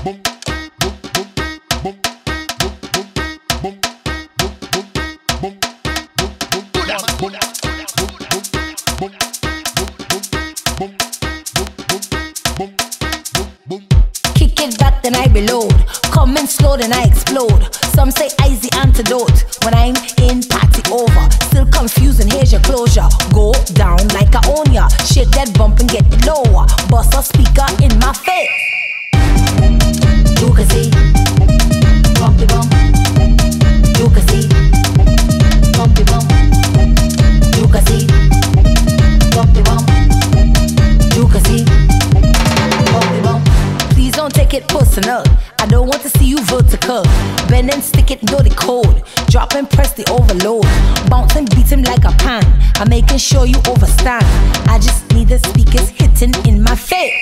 Kick it back, then I reload. Come in slow, then I explode. Some say I's the antidote. When I'm in, party over. Still confusing, here's your closure. Go down like I own ya. Shake that bump and get it lower. Bust a speaker in my face. You can see, bump the bump. You can see, bump the bump. You can see, bump the bump. You can see, bump the bump. Please don't take it personal. I don't want to see you vertical. Bend and stick it, know the code. Drop and press the overload. Bounce and beat him like a pan. I'm making sure you overstand. I just need the speakers hitting in my face.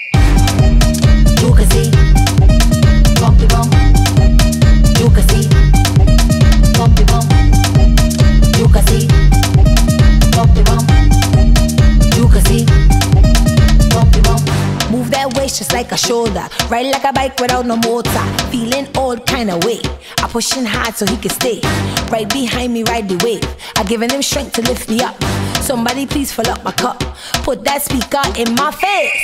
You can see, bump the bump. You can see, bump the bump. You can see, bump the bump. You can see, bump the bump. Move that waist just like a shoulder. Ride like a bike without no motor. Feeling old kind of way. I pushing hard so he can stay. Right behind me, ride the wave. I giving him strength to lift me up. Somebody please fill up my cup. Put that speaker in my face.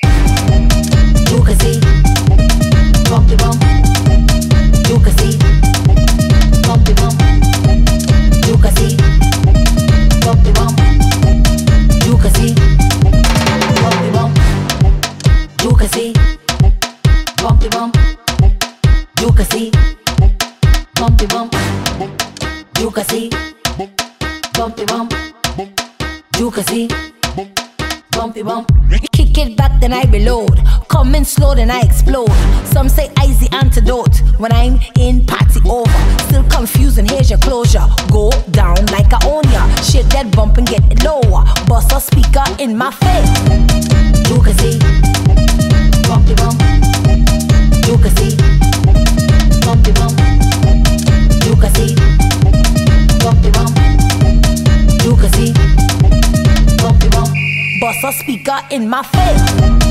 You can see, bump the bump. You can see, bump the bump. You can see, bump the bump. You can see, bump the bump. You can see, bump the bump. You can see, bump the bump. You can see, bump the bump. You can see, bump the bump. Kick it back, then I reload. Come in slow, then I explode. Some say I's the antidote. When I'm in, party over. Still confusing, here's your closure. Go down like I own ya. Shake that bump and get it lower. Bust a speaker in my face. You can see, bump the bump. You can see, bump the bump. You can see, bump the bump. You can see, bump the bump. Bust a speaker in my face.